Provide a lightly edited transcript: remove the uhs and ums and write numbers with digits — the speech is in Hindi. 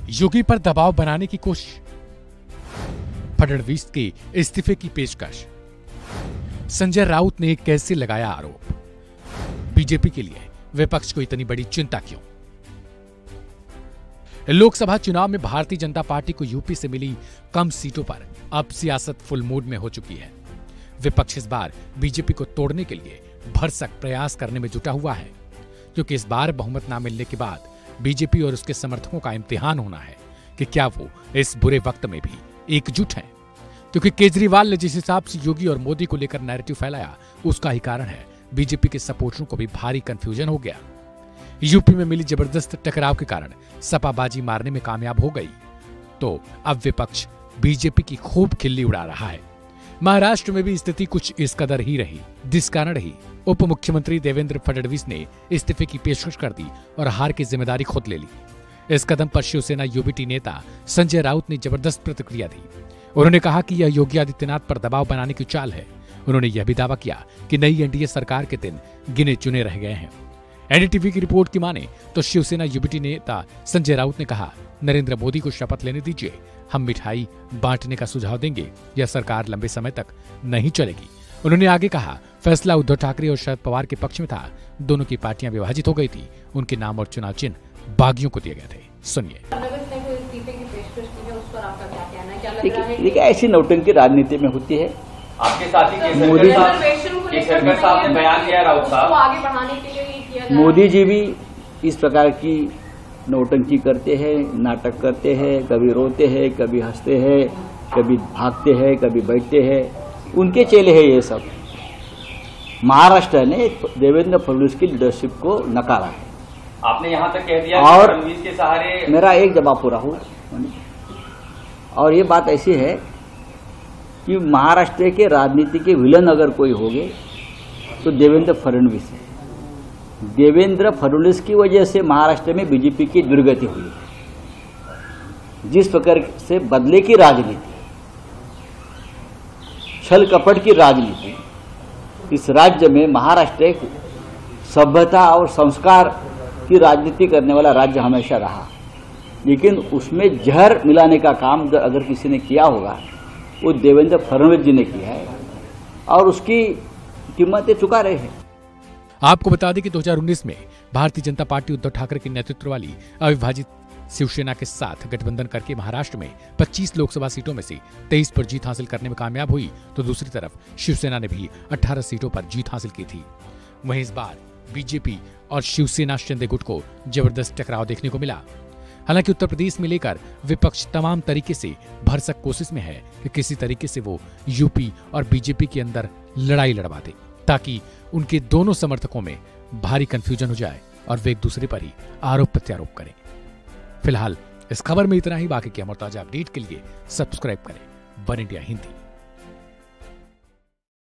योगी पर दबाव बनाने की कोशिश, फडणवीस के इस्तीफे की पेशकश, संजय राउत ने कैसे लगाया आरोप, बीजेपी के लिए विपक्ष को इतनी बड़ी चिंता क्यों? लोकसभा चुनाव में भारतीय जनता पार्टी को यूपी से मिली कम सीटों पर अब सियासत फुल मूड में हो चुकी है। विपक्ष इस बार बीजेपी को तोड़ने के लिए भरसक प्रयास करने में जुटा हुआ है, क्योंकि इस बार बहुमत न मिलने के बाद बीजेपी और उसके समर्थकों का इम्तिहान होना है कि क्या वो इस बुरे वक्त में भी एकजुट हैं। क्योंकि केजरीवाल ने जिस हिसाब से योगी और मोदी को लेकर नैरेटिव फैलाया, उसका ही कारण है बीजेपी के सपोर्टरों को भी भारी कंफ्यूजन हो गया। यूपी में मिली जबरदस्त टकराव के कारण सपा बाजी मारने में कामयाब हो गई, तो अब विपक्ष बीजेपी की खूब खिल्ली उड़ा रहा है। महाराष्ट्र में भी स्थिति कुछ इस कदर ही रही, जिस कारण ही उप मुख्यमंत्री देवेंद्र फडणवीस ने इस्तीफे की पेशकश कर दी और हार की जिम्मेदारी खुद ले ली। इस कदम पर शिवसेना यूबीटी नेता संजय राउत ने जबरदस्त प्रतिक्रिया दी। उन्होंने कहा कि यह योगी आदित्यनाथ पर दबाव बनाने की चाल है। उन्होंने यह भी दावा किया कि नई एनडीए सरकार के दिन गिने चुने रह गए हैं। एनडीटीवी की रिपोर्ट की माने तो शिवसेना यूबीटी नेता संजय राउत ने कहा, नरेंद्र मोदी को शपथ लेने दीजिए, हम मिठाई बांटने का सुझाव देंगे, यह सरकार लंबे समय तक नहीं चलेगी। उन्होंने आगे कहा, फैसला उद्धव ठाकरे और शरद पवार के पक्ष में था। दोनों की पार्टियां विभाजित हो गई थी, उनके नाम और चुनाव चिन्ह बागियों को दिए गए थे। सुनिए। देखिए, ऐसी नौटंकी राजनीति में होती है। आपके साथी केसरकर साहब ने बयान दिया, राउत साहब आगे बढ़ाने के लिए किया। मोदी जी भी इस प्रकार की नौटंकी करते हैं, नाटक करते हैं, कभी रोते हैं, कभी हंसते हैं, कभी भागते हैं, कभी बैठते हैं। उनके चेले हैं ये सब। महाराष्ट्र ने देवेंद्र फडणवीस की लीडरशिप को नकारा है। आपने यहां तक कह दिया और कि फडणवीस के सहारे। मेरा एक जवाब पूरा हुआ। और ये बात ऐसी है कि महाराष्ट्र के राजनीति के विलन अगर कोई होंगे तो देवेंद्र फडणवीस है। देवेंद्र फडणवीस की वजह से महाराष्ट्र में बीजेपी की दुर्गति हुई। जिस प्रकार से बदले की राजनीति, छल कपट की राजनीति इस राज्य में, महाराष्ट्र एक सभ्यता और संस्कार की राजनीति करने वाला राज्य हमेशा रहा, लेकिन उसमें जहर मिलाने का काम अगर किसी ने किया होगा वो देवेंद्र फडणवीस जी ने किया है और उसकी कीमतें चुका रहे हैं। आपको बता दें कि 2019 में भारतीय जनता पार्टी उद्धव ठाकरे के नेतृत्व वाली अविभाजित शिवसेना के साथ गठबंधन करके महाराष्ट्र में 25 लोकसभा सीटों में से 23 पर जीत हासिल करने में कामयाब हुई, तो दूसरी तरफ शिवसेना ने भी 18 सीटों पर जीत हासिल की थी। वहीं इस बार बीजेपी और शिवसेना शिंदे गुट को जबरदस्त टकराव देखने को मिला। हालांकि उत्तर प्रदेश में लेकर विपक्ष तमाम तरीके से भरसक कोशिश में है कि किसी तरीके से वो यूपी और बीजेपी के अंदर लड़ाई लड़वा दे, ताकि उनके दोनों समर्थकों में भारी कंफ्यूजन हो जाए और वे एक दूसरे पर ही आरोप प्रत्यारोप करें। फिलहाल इस खबर में इतना ही। बाकी की अमर ताजा अपडेट के लिए सब्सक्राइब करें वन इंडिया हिंदी।